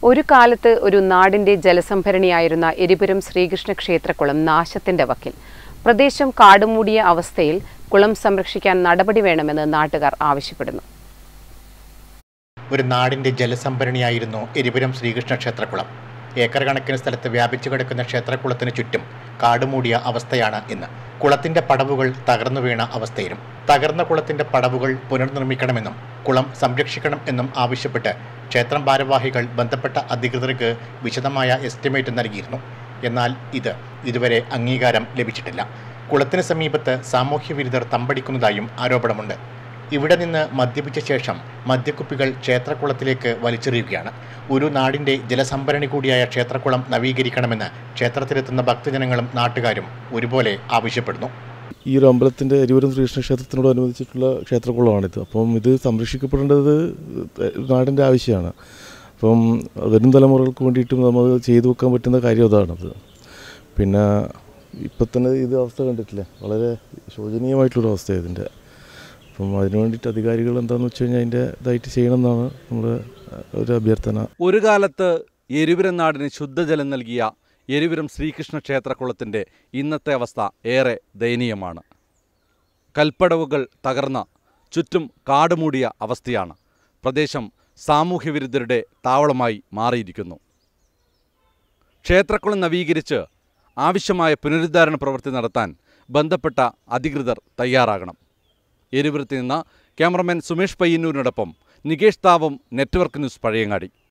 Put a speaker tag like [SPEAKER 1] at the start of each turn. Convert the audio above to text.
[SPEAKER 1] ഒരു കാലത്ത് ഒരു നാടിന്റെ ജലസംഭരണിയായിരുന്ന എരിപുരം ശ്രീകൃഷ്ണ ക്ഷേത്രക്കുളം നാശത്തിന്റെ വക്കിൽ. പ്രദേശം കാടുമൂടിയ അവസ്ഥയിൽ കുളം സംരക്ഷിക്കാൻ നടപടി വേണമെന്ന് നാട്ടുകാർ ആവശ്യപ്പെടുന്നു.
[SPEAKER 2] ഒരു നാടിന്റെ ജലസംഭരണിയായിരുന്നു എരിപുരം ശ്രീകൃഷ്ണ ക്ഷേത്രക്കുളം. ഏക്കർ കണക്കിന് സ്ഥലത്ത് വ്യാപിച്ചു കിടക്കുന്ന ക്ഷേത്രക്കുളത്തിന് ചുറ്റും കാടുമൂടിയ അവസ്ഥയാണ് ഇന്ന്. കുളത്തിന്റെ പടവുകൾ തകർന്നു വീണ അവസ്ഥയിലും. തകർന്ന കുളത്തിന്റെ പടവുകൾ പുനർനിർമ്മിക്കണമെന്നും കുളം സംരക്ഷിക്കണം എന്നും ആവശ്യപ്പെട്ട് ക്ഷേത്രം ഭാരവാഹികൾ ബന്ധപ്പെട്ട അധികൃതർക്ക് വിശദമായ എസ്റ്റിമേറ്റ് നൽകിയിരുന്നു. എന്നാൽ ഇതുവരെ അംഗീകാരം ലഭിച്ചിട്ടില്ല. കുളത്തിന് സമീപത്ത് സാമൂഹ്യ വിരുദ്ധർ തമ്പടിക്കുന്നതായും ആരോപണമുണ്ട്. ഇവിടെ നിന്ന് മദ്യപിച്ച ശേഷം മദ്യക്കുപ്പികൾ ക്ഷേത്രക്കുളത്തിലേക്ക് വലിച്ചെറിയുകയാണ്. ഒരു നാടിന്റെ ജലസംഭരണി കൂടിയായ ക്ഷേത്രക്കുളം നവീകരിക്കണമെന്ന് ക്ഷേത്രത്തിലെത്തുന്ന ഭക്തജനങ്ങളും നാട്ടുകാരും ഒരുപോലെ ആവശ്യപ്പെടുന്നു.
[SPEAKER 3] ഈ ഒരു അമ്പലത്തിൻ്റെ എരിപുരം ശ്രീകൃഷ്ണ ക്ഷേത്രത്തിനോടനുബന്ധിച്ചിട്ടുള്ള ക്ഷേത്രക്കുളമാണിത്. അപ്പം ഇത് സംരക്ഷിക്കപ്പെടേണ്ടത് നാടിൻ്റെ ആവശ്യമാണ്. അപ്പം വരും തലമുറകൾക്ക് വേണ്ടിയിട്ടും നമ്മൾ ചെയ്തു വെക്കാൻ പറ്റുന്ന കാര്യം അതാണത്. പിന്നെ ഇപ്പം തന്നെ ഇത് അവസ്ഥ കണ്ടിട്ടില്ലേ, വളരെ ശോചനീയമായിട്ടുള്ളൊരു അവസ്ഥയാണ് ഇതിൻ്റെ. അപ്പം അതിനു വേണ്ടിയിട്ട് അധികാരികൾ എന്താണെന്ന് വെച്ച് കഴിഞ്ഞാൽ അതിൻ്റെ ഇതായിട്ട് ചെയ്യണമെന്നാണ് നമ്മുടെ ഒരു അഭ്യർത്ഥന.
[SPEAKER 4] ഒരു കാലത്ത് എരിപുരം നാടിന് ശുദ്ധജലം നൽകിയ എരിപുരം ശ്രീകൃഷ്ണ ക്ഷേത്രക്കുളത്തിൻ്റെ ഇന്നത്തെ അവസ്ഥ ഏറെ ദയനീയമാണ്. കൽപ്പടവുകൾ തകർന്ന ചുറ്റും കാടുമൂടിയ അവസ്ഥയാണ്. പ്രദേശം സാമൂഹ്യവിരുദ്ധരുടെ താവളമായി മാറിയിരിക്കുന്നു. ക്ഷേത്രക്കുളം നവീകരിച്ച് ആവശ്യമായ പുനരുദ്ധാരണ പ്രവൃത്തി നടത്താൻ ബന്ധപ്പെട്ട അധികൃതർ തയ്യാറാകണം. എരിപുരത്ത് നിന്ന് ക്യാമറമാൻ സുമേഷ് പയ്യന്നൂരിനോടൊപ്പം നികേഷ് താവം, നെറ്റ്വർക്ക് ന്യൂസ്, പഴയങ്ങാടി.